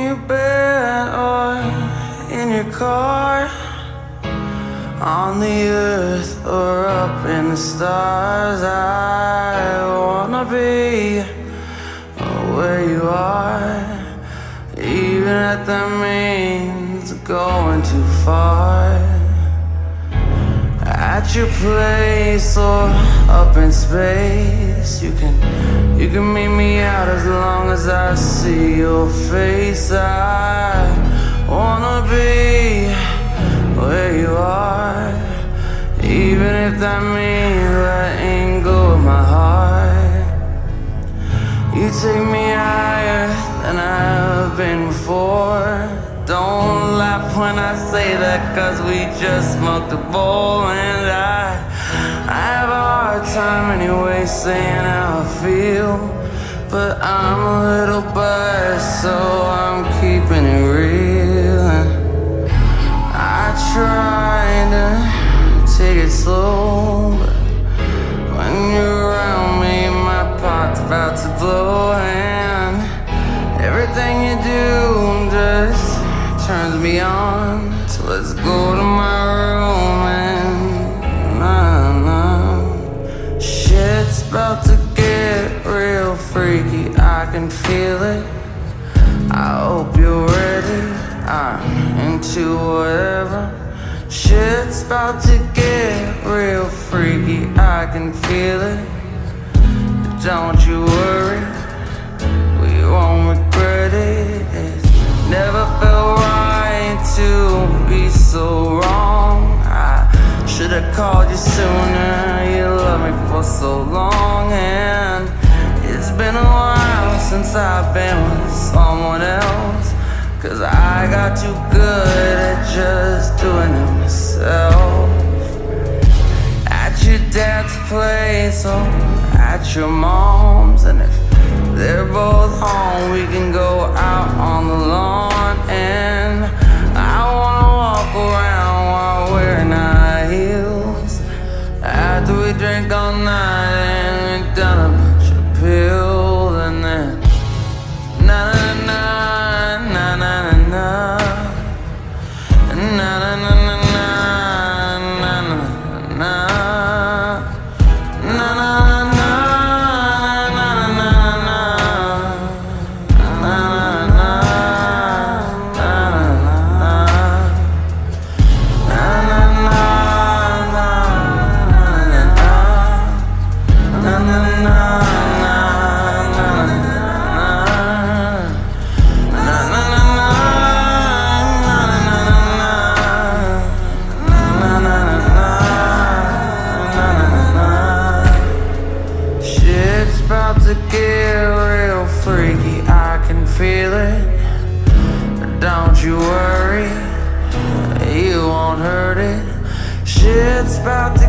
your bed or in your car, on the earth or up in the stars. I wanna be where you are, even if that means going too far. At your place or up in space, you can meet me out as long as I see your face. I wanna be where you are, even if that means letting go of my heart. You take me higher than I've been before. Don't laugh when I say that, cause we just smoked a bowl. And I have a hard time anyway saying how I feel, but I'm a little buzzed, so I'm keeping it real. And I try to take it slow, but when you're around me, my pot's about to blow. And everything you do just turns me on. So let's go to my room and shit's about to get real freaky, I can feel it. I hope you're ready, I'm into whatever. Shit's about to get real freaky, I can feel it. Don't you worry, we won't regret it. It's never felt right to be so wrong. I should've called you sooner, you loved me for so long. And it's been a while since I've been with someone else, cause I got too good at just doing it myself. At your dad's place or at your mom's, and if they're both home, we can go out on the lawn. And I wanna walk around while wearing high heels, after we drink all night and we've done a bunch of pills. And then na na na na na na na na na na na na. About to get real freaky, I can feel it. Don't you worry, you won't hurt it. Shit's about to